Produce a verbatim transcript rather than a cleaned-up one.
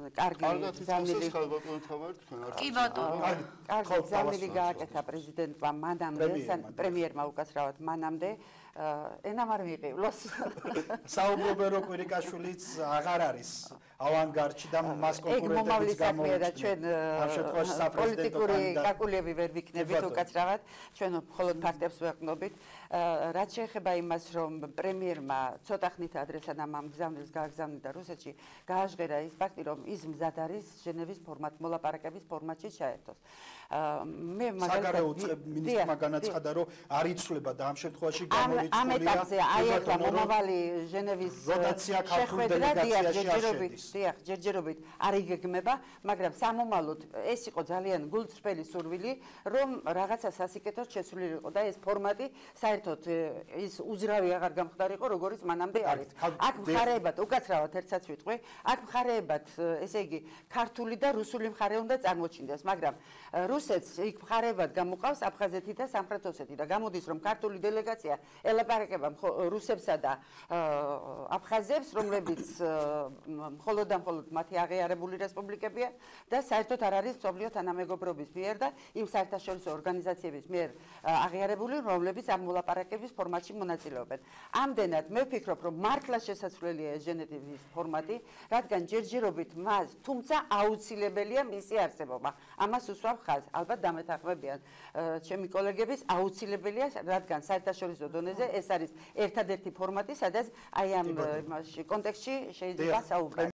კარგი გზავნილი კი ბატონო კარგი გზავნილი გააკეთა პრეზიდენტმა მანამდე პრემიერმა უკაცრავად მანამდე ენამ არ მიიღივლოს საუბრობენ რომ კვირიკაშვილიც აღარ არის ავანგარდში და მას კონკურენტებიც გამოუჩნდა ჩვენ პოლიტიკური კაკულები ვერ ვიქნებით უკაცრავად ჩვენ მხოლოდ ფაქტებს ვეყნობით რაც შეეხება იმას რომ პრემიერმა ცოტა ხნით ადრე სანამ ამ გზავნილს გააგზავნიდა რუსეთში გააჟღერა ის ფაქტი რომ ის მზად არის ჟენევის ფორმატ მოლაპარაკების ფორმატში ჩაერთოს მე მაგალითად მინისტრმა განაცხადა რომ არ იცვლება და ამ შემთხვევაში გამორიცხულია ამ ეტაპზე აი ახლა მომავალი ჟენევის შეხვედრა ჯერჯერობით დიახ ჯერჯერობით არ იგეგმება მაგრამ სამომავლოდ ეს იყო ძალიან გულწრფელი სურვილი რომ რაღაცა სასიკეთოდ შესულიყო და ეს ფორმატი საერთოდ ის უძრავი აღარ გამხდარიყო როგორც მანამდე არის აქ მხარეებად უკაცრავად ერთსაც ვიტყვი აქ მხარეებად ესე იგი ქართული და რუსული მხარე უნდა წარმოჩინდეს მაგრამ რუსეთს იქ მხარეებად გამოყავს აფხაზეთი და სამხრეთ ოსეთი და გამოდის რომ ქართული დელეგაცია ელაპარაკება რუსებსა და აფხაზებს რომლებიც მხოლოდ და მხოლოდ მათი აღიარებული რესპუბლიკებია და საერთოდ არ არის მსოფლიო თანამეგობრობის მიერ და იმ საერთაშორისო ორგანიზაციების მიერ აღიარებული რომლებიც ამ მოლაპარაკების ფორმატში მონაწილეობენ ამდენად მე ვფიქრობ რომ მართლა შესაძლებელია ჟენევის ფორმატი რადგან ჯერჯერობით მას თუმცა აუცილებელია მისი არსებობა ამას უსვამ ხაზს ალბათ დამეთანხმებიან ჩემი კოლეგების აუცილებელია რადგან საერთაშორისო დონეზე ეს არის ერთადერთი ფორმატი სადაც აი ამ კონტექსტში შეიძლება საუბარი